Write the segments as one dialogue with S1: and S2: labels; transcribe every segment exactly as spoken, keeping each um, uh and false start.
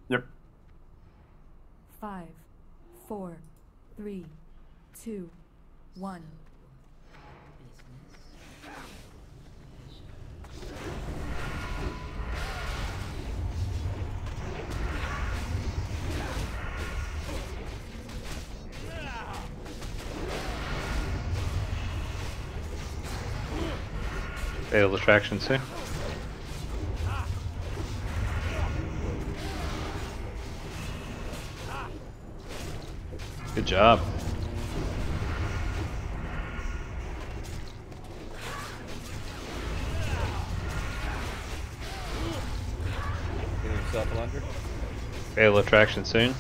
S1: Yep.
S2: Five, four, three, two, one.
S3: Fatal attraction too. Good job.
S4: Give yourself a plunger.
S3: Fatal attraction soon.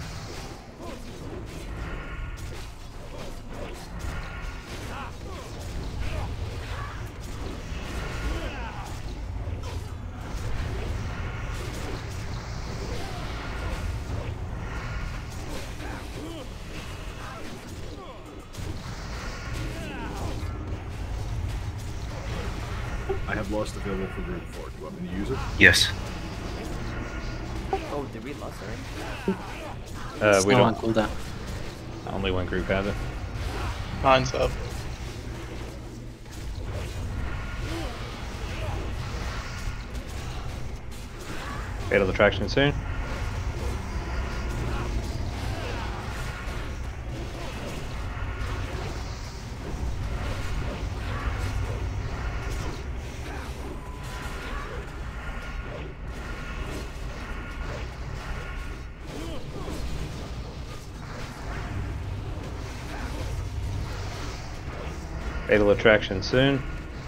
S1: I have lost available for group four. Do you want me to use it?
S5: Yes.
S6: Oh, did we lost already?
S3: Uh,
S7: It's
S3: we
S7: not on
S3: don't.
S7: cooldown.
S3: Only one group has it.
S8: Mine's up.
S3: Fatal attraction soon. Fatal attraction soon.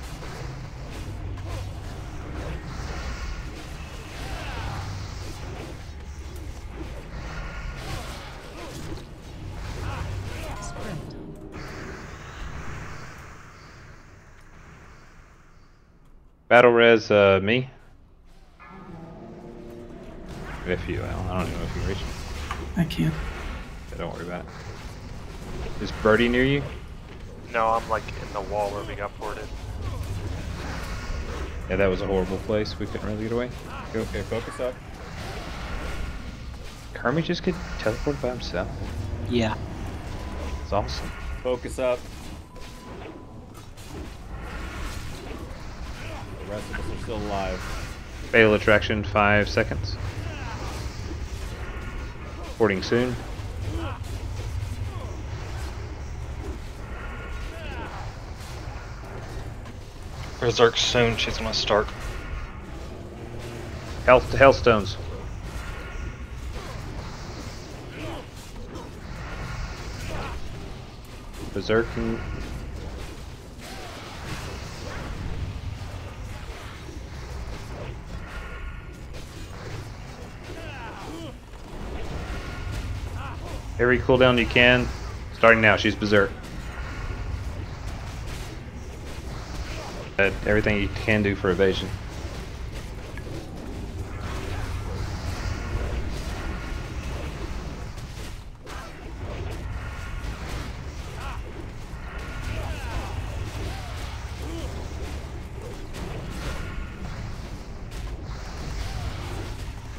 S3: Battle res, uh, me. If you, well, I don't even know if you reach.
S7: I can't.
S3: Yeah, don't worry about it. Is Birdie near you?
S9: No, I'm like in the wall where we got ported.
S3: Yeah, that was a horrible place. We couldn't really get away. Go.
S4: Okay, focus up.
S3: Kermit just get teleported by himself.
S7: Yeah.
S3: It's awesome.
S4: Focus up. The rest of us are still alive.
S3: Fatal attraction, five seconds. Porting soon.
S8: Berserk soon, she's gonna start.
S3: Health to Hellstones. Berserking. Every cooldown you can. Starting now, she's Berserk. Uh, everything you can do for evasion.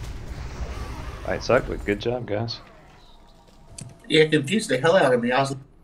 S3: Alright, suck, but good job, guys.
S5: Yeah, it confused the hell out of me. I was